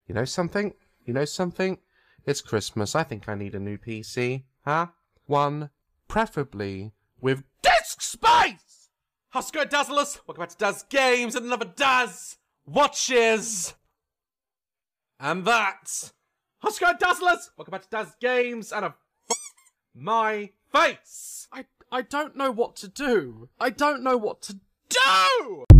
You know something? You know something? It's Christmas. I think I need a new PC. Huh? One, preferably with disk space! How's it going, Dazzlers? Welcome back to Daz Games and another Daz Watches. And that. How's it going, Dazzlers? Welcome back to Daz Games and my face. I don't know what to do. I don't know what to do!